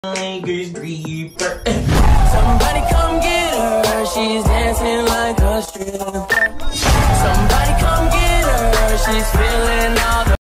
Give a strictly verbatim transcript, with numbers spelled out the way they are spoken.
Somebody come get her, she's dancing like a stripper.